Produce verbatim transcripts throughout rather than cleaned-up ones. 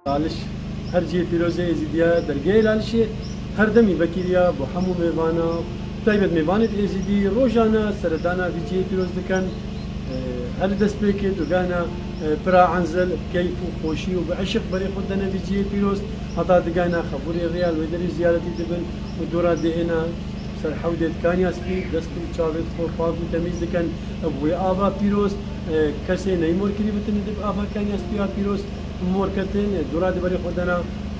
لالش هر جی پیروزه ازیدیا درگه لالشه هر دمی وکیلیا با همو میوانا تایبت میوانت ازیدی روزانه سردانا ویجی پیروز دکن هر دست بکه دوگانا برا عنزل كيف وخوشي وبعشق بري خدنا ویجی پیروز حتا دگانا خبوري ريال ودري زيارتي دبن ودورا دهنا سر حودت كان ياسبي دستو چاوت خور پاک و تمیز دکن ابوی آبا پیروز کسی نیمور کری بتن دب آبا كان ياسبي پیروز مور کتن دورا دبري خدنا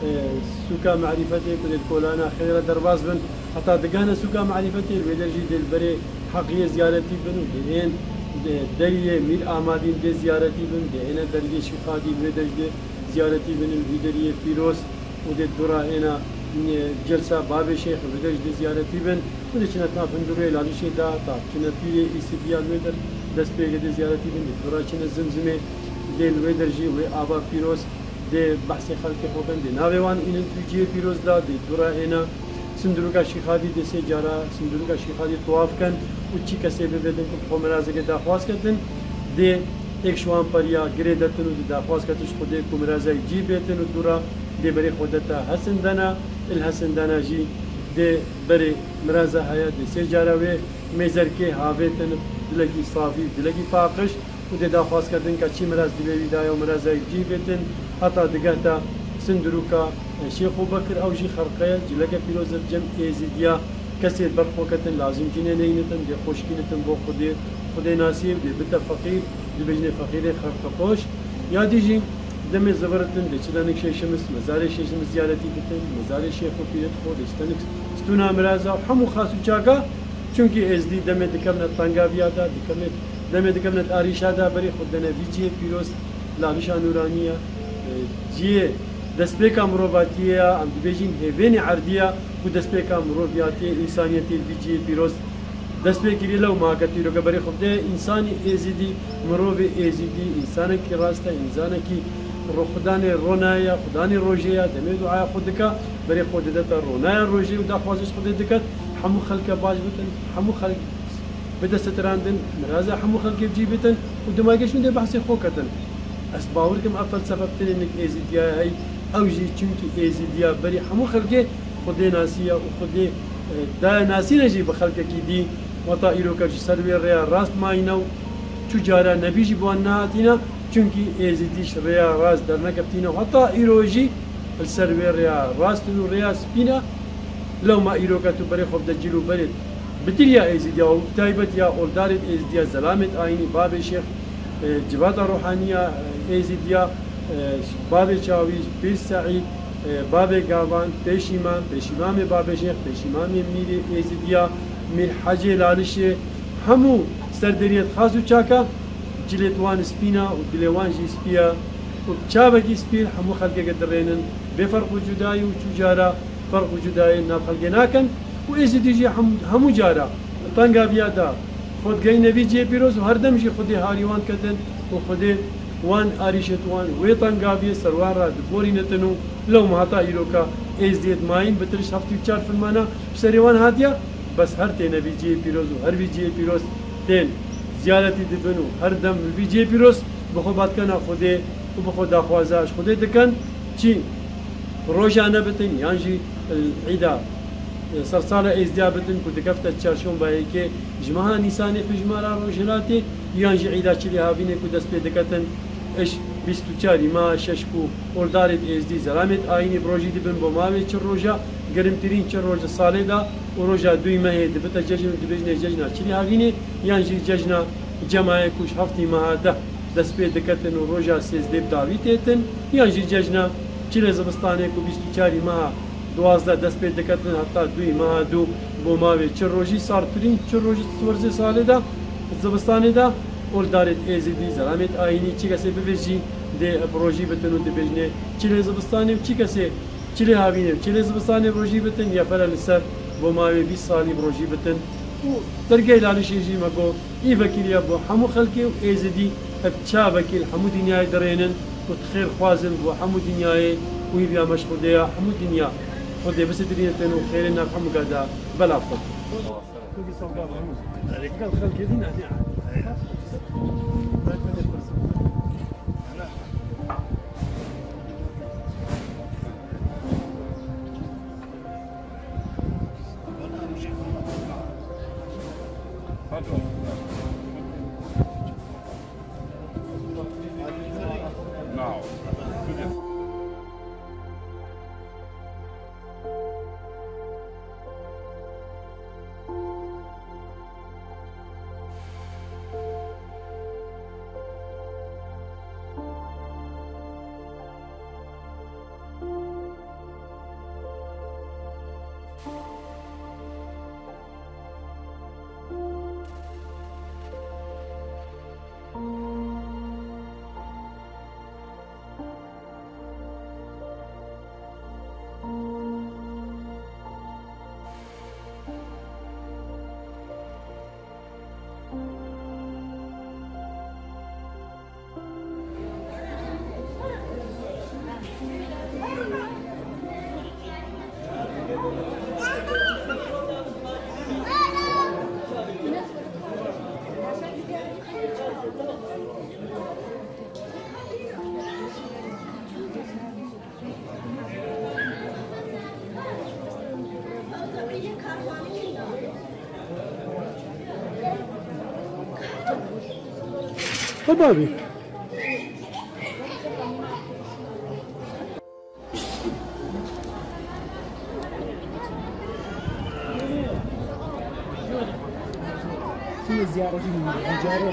سوكا معرفتي كل الكولانا خير درباز بن حتى دقانا سوكا معرفتي البلجي دل بري حقية زيارتي بن ودهين دريه ميل آمادين دي زيارتي بن دهنا درجة شخادي بدرجة زيارتي بن الفيدرية فيروس ودي الدورا هنا جلسة باب الشيخ بدرجة زيارتي بن ودي كنا تافندوري لالشي دا تاف كنا بيري إسبيان ويدر دست بيجي زيارتي بن الدورا كنا زمزمة دي الويدرجي وآبا فيروس دي بحث خلق خوبن دي ناويوان إن الفيجي فيروس دا دي الدورا هنا سندروكا شيخادي دي سجارة سندروكا شيخادي طواف كان وچی کسی ببینن که خو مرازه که داخواست کردن دی یک شوان پریا گریدتن و داخواست کردش خود کو مرازه جی بیتن و دورا دی بری خودتا حسن دنا الحسن دنا جی دی بری مرازه هيا دی سجارة و میزر که هاویتن دلگی صافی دلگی پاکش و دی داخواست کردن که چی مراز دی بیدا و مرازه جی بیتن حتی دیگه تا سندروکا شیخ بکر او جی خرقه جلگه پیروز جمع ایزیدیا کسی برخوکتن لازم کنه نینتن دی خوش کنتن بو خودی خودی ناسیب دی بتا فقیر دی بجنه فقیر خرق خوش یا دیجی دم زبرتن دی چدانک شیشمس مزار شیشمس زیارتی بتن مزار شیخ و پیرت خود استنک ستونا مرازا همو خاصو چاکا چونکی از دی دم دکمنت تنگاویا دا دکمنت دم دکمنت آریشا دا بری خودنه ویجی پیروز لالشا نورانیه جیه دست پیکا مروباتیه ام دیبیجین هیوین عردیه و دست پیکا مروبیاتی انسانیتی ویجی پیروز دست پیکری لو ما کتی رو کبری خود ده انسانی ایزیدی مروب ایزیدی انسان کی راسته انسان کی رو خدان رونایا خدان روجیا دمی دعای خود دکا بری خود دتا رونایا روجی و دخوازش خود دکت همو خلق باج بتن همو خلق بده ستراندن مرازا همو خلق بجی بتن و دماغش من ده بحث خوکتن اس باوركم افضل سبب تاني انك ايزيديا هاي اوجي چونكي ايزيديا بري همو خلقه خدي ناسيه وخدي دا ناسي نجي بخلقه كي دي وطائرو كرش سروي ريا راست ماينو تجارة نبيجي بواناتينا چونكي ايزيديش ريا راست درنا كفتينا وطائرو جي السروي ريا راست ريا سبينا لو ما ايروكا تبري خب دجلو برد بتريا ايزيديا وتايبت يا اولدارت ايزيديا زلامت عيني باب الشيخ جبات روحانية ايزيديا باب چاويش بير سعيد باب قاوان بيشيمان بيشيمان باب شيخ بيشيمان ميري ايزيديا مير حاجة لالشي همو سردريت خاصو چاكا جلتوان سبينا و دلوان جي سبيا و چابكي سبيل همو خلقه قدرينن بفرق جداي و چجارة فرق جداي ناب خلقه ناكن و ايزيدي جي همو جارة طنقا بيادا خود گەی نەوی جێ پیرۆز و هەردەمژی خودی هاریوان کردن و خودێ وان ئاریشتوان وێ تەنگاویە سەروان ڕا دبۆرینەتن و لەو ماهەتا ئیرۆکە ئێز دێت ماین بەترش هەفتی و چار فلمانە سەرێوان هاتیە بەس هەر تێ نەوی جێ پیرۆز و هەروی جێ پیرۆز تێن زیارەتی دبن و هەردەم وی جێ پیرۆز بخۆ باتکەنە خودێ و بخۆ داخوازاش خودێ دەکەن چی ڕۆژانە بتن یانژی عیدا سرسالة ازديا بتن كنت كفت تشارشون بايكي جماعة نيساني في جماعة روجلاتي يانجي عيدا تشلي هافيني كو دست بيدكتن اش بيستو تشاري ما ششكو اولدارت ازدي زلامت آيني بروجي دبن بوماوي چر روجا گرمترين چر روجا سالي دا و روجا دوي مهي دبتا ججن دبجنه ججنا تشلي هافيني يانجي ججنا جماعة كوش هفتي مها ده دست بيدكتن و روجا سيزدي بداوي تيتن يانجي ججنا چلي زبستاني كو بيستو تشاري مها دوازده دست پێ دەکەن هەتا دوی ماها دوو بۆ ماوێ چ ڕۆژی ساردترین چ ڕۆژی وەرزێ ساڵێدا زەبستانێدا ئۆلدارێت ئێزیدی زەلامێت ئاینی چی کەسێ ببێژی دێ ڕۆژی بتن و دەبێژنێ چی لێ زەبستانێ و چی کەسێ چی لێ هاوینێ چی لێ زەبستانێ ڕۆژی بتن یافەرە لەسەر بۆ ماوێ بیست ساڵی ڕۆژی بتن و دەرگای لالیشێژی مەگۆ ئیڤەکیریە بۆ هەموو خەڵکێ و ئێزیدی هەب چاوەکیل هەموو دنیای دەڕێنن و خێر خوازن بۆ هەموو دنیایێ وی بیا مەشغولەیە هەموو دنیا خدي بس الدنيا تنو خيرنا محمد قادا بلا افضل. كل صوب قام محمود. قال خل كذين هذي. Now. بابی زیارتی زیارت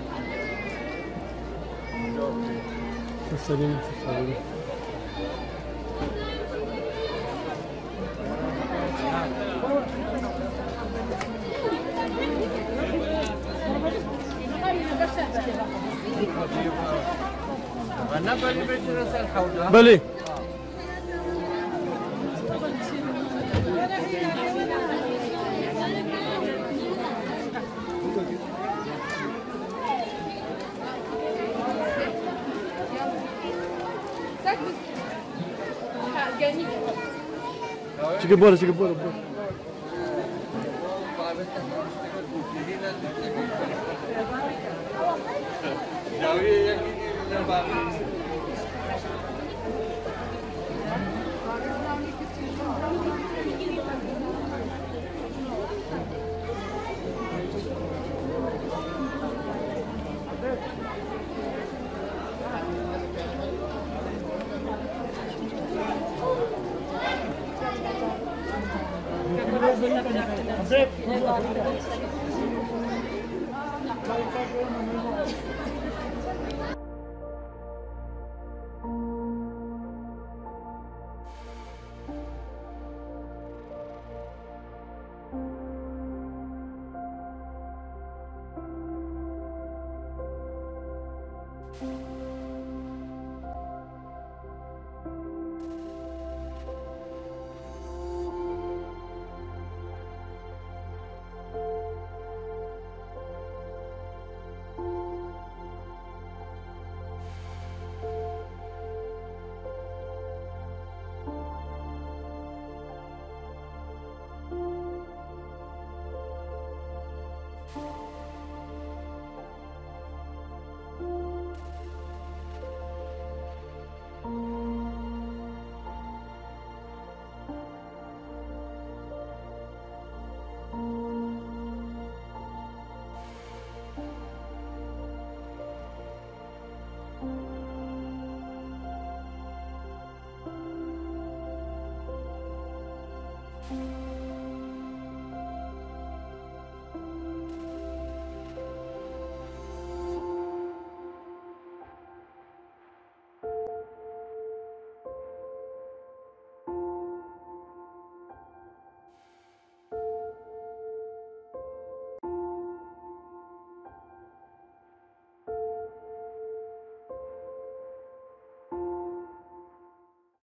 سليم سليم بله چیکه بوره چیکه بوره بوره Thank you.